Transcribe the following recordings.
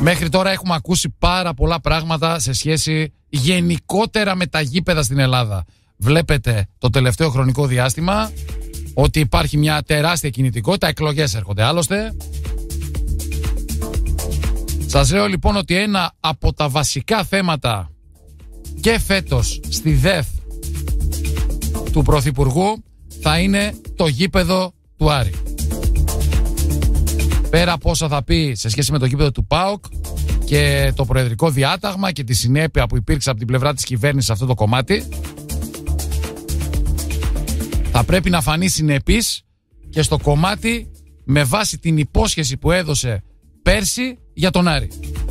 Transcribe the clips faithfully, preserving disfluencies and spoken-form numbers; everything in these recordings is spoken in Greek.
Μέχρι τώρα έχουμε ακούσει πάρα πολλά πράγματα σε σχέση γενικότερα με τα γήπεδα στην Ελλάδα. Βλέπετε το τελευταίο χρονικό διάστημα ότι υπάρχει μια τεράστια κινητικότητα, εκλογές έρχονται άλλωστε. Σας λέω λοιπόν ότι ένα από τα βασικά θέματα και φέτος στη ΔΕΘ του Πρωθυπουργού θα είναι το γήπεδο του Άρη. Πέρα από όσα θα πει σε σχέση με το γήπεδο του ΠΑΟΚ και το προεδρικό διάταγμα και τη συνέπεια που υπήρξε από την πλευρά της κυβέρνησης σε αυτό το κομμάτι, θα πρέπει να φανεί συνεπής και στο κομμάτι με βάση την υπόσχεση που έδωσε πέρσι για τον Άρη.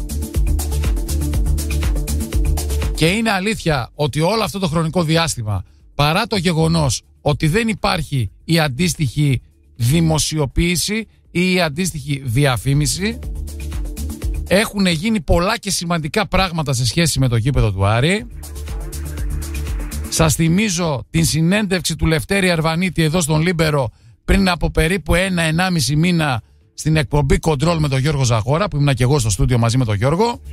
Και είναι αλήθεια ότι όλο αυτό το χρονικό διάστημα, παρά το γεγονός ότι δεν υπάρχει η αντίστοιχη δημοσιοποίηση ή η αντίστοιχη διαφήμιση, έχουν γίνει πολλά και σημαντικά πράγματα σε σχέση με το γήπεδο του Άρη. Σας θυμίζω την συνέντευξη του Λευτέρη Αρβανίτη εδώ στον Λίμπερο πριν από περίπου ένα ενάμιση μήνα στην εκπομπή Control με τον Γιώργο Ζαχώρα, που ήμουν και εγώ στο στούντιο μαζί με τον Γιώργο,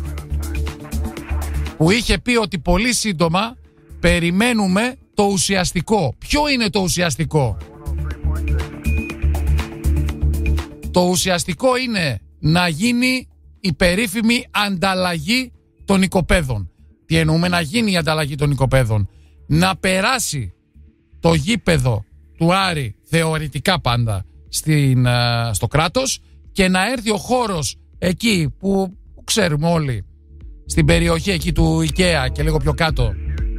που είχε πει ότι πολύ σύντομα περιμένουμε το ουσιαστικό. Ποιο είναι το ουσιαστικό? Το ουσιαστικό είναι να γίνει η περίφημη ανταλλαγή των οικοπαίδων. Τι εννοούμε να γίνει η ανταλλαγή των οικοπαίδων? Να περάσει το γήπεδο του Άρη, θεωρητικά πάντα, στην, στο κράτος, και να έρθει ο χώρος εκεί που ξέρουμε όλοι, στην περιοχή εκεί του IKEA και λίγο πιο κάτω,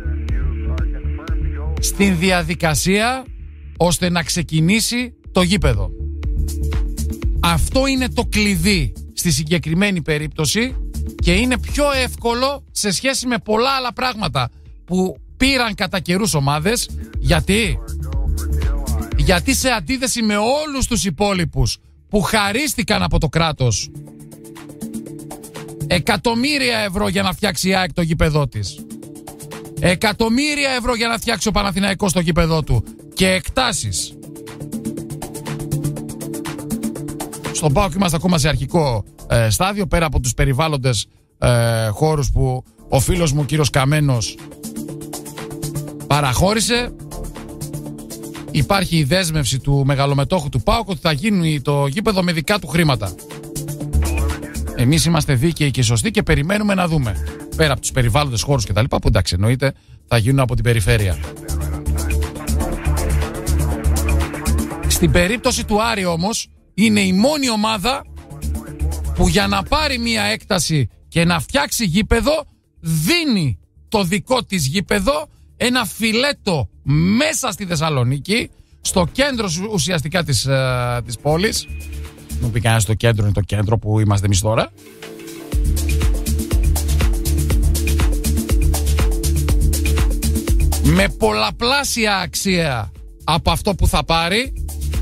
στην διαδικασία ώστε να ξεκινήσει το γήπεδο. Αυτό είναι το κλειδί στη συγκεκριμένη περίπτωση και είναι πιο εύκολο σε σχέση με πολλά άλλα πράγματα που πήραν κατά καιρούς ομάδες. Γιατί? Γιατί σε αντίθεση με όλους τους υπόλοιπους που χαρίστηκαν από το κράτος εκατομμύρια ευρώ για να φτιάξει η ΑΕΚ το γήπεδό της, εκατομμύρια ευρώ για να φτιάξει ο Παναθηναϊκός το γήπεδό του και εκτάσεις, στον ΠΑΟΚ είμαστε ακόμα σε αρχικό ε, στάδιο, πέρα από τους περιβάλλοντες ε, χώρους που ο φίλος μου ο κύριος Καμένος παραχώρησε. Υπάρχει η δέσμευση του μεγαλομετόχου του ΠΑΟΚ ότι θα γίνει το γήπεδο με δικά του χρήματα. Εμείς είμαστε δίκαιοι και σωστοί και περιμένουμε να δούμε, πέρα από τους περιβάλλοντες χώρους και τα λοιπά, που εντάξει εννοείται θα γίνουν από την περιφέρεια. Στην περίπτωση του Άρη όμως είναι η μόνη ομάδα που για να πάρει μια έκταση και να φτιάξει γήπεδο δίνει το δικό της γήπεδο, ένα φιλέτο μέσα στη Θεσσαλονίκη, στο κέντρο ουσιαστικά της, ε, της πόλης. Μου πει κανένας το κέντρο είναι το κέντρο που είμαστε εμείς τώρα. Με πολλαπλάσια αξία από αυτό που θα πάρει.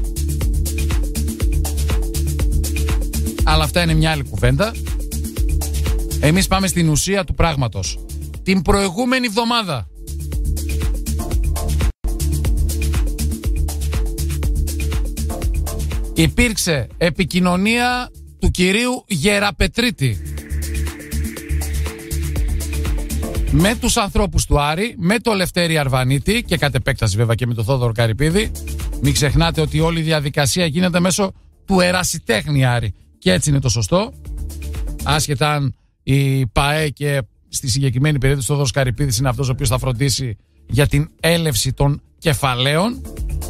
Αλλά αυτά είναι μια άλλη κουβέντα. Εμείς πάμε στην ουσία του πράγματος. Την προηγούμενη εβδομάδα υπήρξε επικοινωνία του κυρίου Γεραπετρίτη με τους ανθρώπους του Άρη, με το Λευτέρη Αρβανίτη και κατ' επέκταση βέβαια και με τον Θόδωρο Καρυπίδη. Μην ξεχνάτε ότι όλη η διαδικασία γίνεται μέσω του ερασιτέχνη Άρη και έτσι είναι το σωστό. Άσχετα αν η ΠΑΕ και στη συγκεκριμένη περίπτωση ο Θόδωρος Καρυπίδης είναι αυτός ο οποίος θα φροντίσει για την έλευση των κεφαλαίων.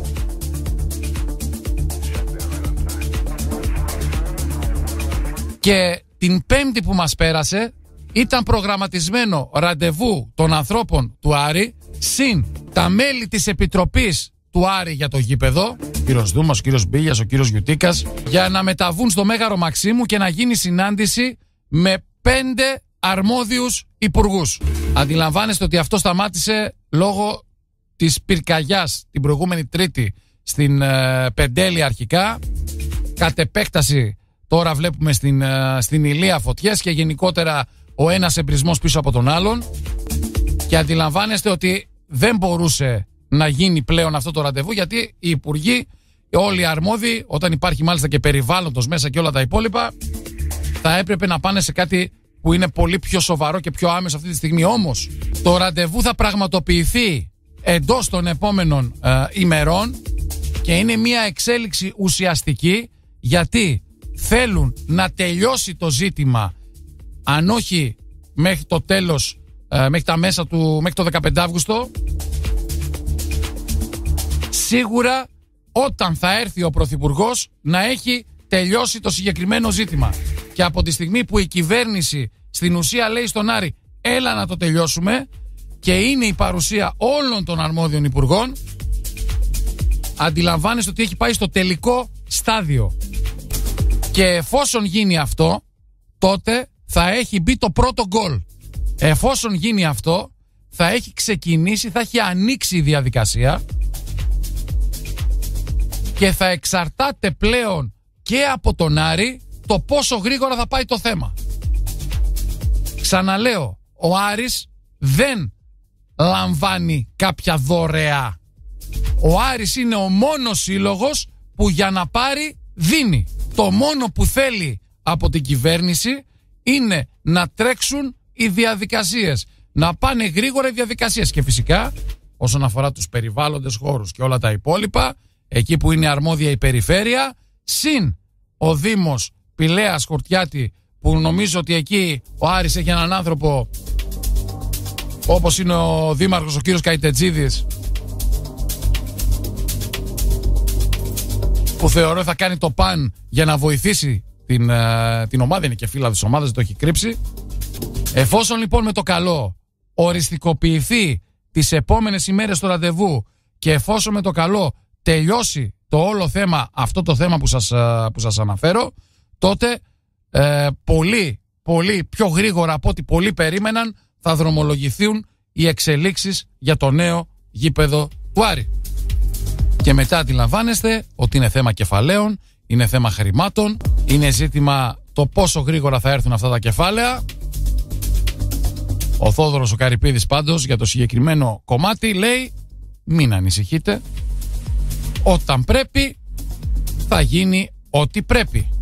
Και την Πέμπτη που μας πέρασε ήταν προγραμματισμένο ραντεβού των ανθρώπων του Άρη συν τα μέλη της Επιτροπής του Άρη για το γήπεδο, ο κύριος Δούμας, ο κύριος Μπίλιας, ο κύριος Γιουτίκας, για να μεταβούν στο Μέγαρο Μαξίμου και να γίνει συνάντηση με πέντε αρμόδιους υπουργούς. Αντιλαμβάνεστε ότι αυτό σταμάτησε λόγω της πυρκαγιάς την προηγούμενη Τρίτη στην ε, Πεντέλη αρχικά. Κατ' επέκταση τώρα βλέπουμε στην, ε, στην Ηλία φωτιές και γενικότερα ο ένας εμπρισμός πίσω από τον άλλον. Και αντιλαμβάνεστε ότι δεν μπορούσε να γίνει πλέον αυτό το ραντεβού, γιατί οι υπουργοί, όλοι οι αρμόδιοι, όταν υπάρχει μάλιστα και περιβάλλοντος μέσα και όλα τα υπόλοιπα, θα έπρεπε να πάνε σε κάτι που είναι πολύ πιο σοβαρό και πιο άμεσο αυτή τη στιγμή. Όμως το ραντεβού θα πραγματοποιηθεί εντός των επόμενων ε, ημερών και είναι μια εξέλιξη ουσιαστική, γιατί θέλουν να τελειώσει το ζήτημα, αν όχι μέχρι το τέλος, ε, μέχρι τα μέσα του, μέχρι το δεκαπέντε Αυγούστου, σίγουρα όταν θα έρθει ο Πρωθυπουργός να έχει τελειώσει το συγκεκριμένο ζήτημα. Και από τη στιγμή που η κυβέρνηση στην ουσία λέει στον Άρη έλα να το τελειώσουμε, και είναι η παρουσία όλων των αρμόδιων υπουργών, αντιλαμβάνεστε ότι έχει πάει στο τελικό στάδιο. Και εφόσον γίνει αυτό, τότε θα έχει μπει το πρώτο γκολ. Εφόσον γίνει αυτό, θα έχει ξεκινήσει, θα έχει ανοίξει η διαδικασία και θα εξαρτάται πλέον και από τον Άρη το πόσο γρήγορα θα πάει το θέμα. Ξαναλέω, ο Άρης δεν λαμβάνει κάποια δωρεά. Ο Άρης είναι ο μόνος σύλλογος που για να πάρει δίνει. Το μόνο που θέλει από την κυβέρνηση είναι να τρέξουν οι διαδικασίες, να πάνε γρήγορα οι διαδικασίες. Και φυσικά όσον αφορά τους περιβάλλοντες χώρους και όλα τα υπόλοιπα, εκεί που είναι αρμόδια η περιφέρεια, συν ο Δήμος Πηλαίας Χορτιάτη, που νομίζω ότι εκεί ο Άρης έχει έναν άνθρωπο όπως είναι ο Δήμαρχος ο κύριος Καϊτετζίδης, που θεωρώ θα κάνει το παν για να βοηθήσει την, uh, την ομάδα, είναι και φίλα της ομάδας, δεν το έχει κρύψει. Εφόσον λοιπόν με το καλό οριστικοποιηθεί τις επόμενες ημέρες το ραντεβού και εφόσον με το καλό τελειώσει το όλο θέμα, αυτό το θέμα που σας, uh, που σας αναφέρω, τότε uh, πολύ, πολύ πιο γρήγορα από ό,τι πολλοί περίμεναν θα δρομολογηθούν οι εξελίξεις για το νέο γήπεδο του Άρη. Και μετά αντιλαμβάνεστε ότι είναι θέμα κεφαλαίων, είναι θέμα χρημάτων, είναι ζήτημα το πόσο γρήγορα θα έρθουν αυτά τα κεφάλαια. Ο Θόδωρος ο Καρυπίδης πάντως για το συγκεκριμένο κομμάτι λέει μην ανησυχείτε, όταν πρέπει θα γίνει ό,τι πρέπει.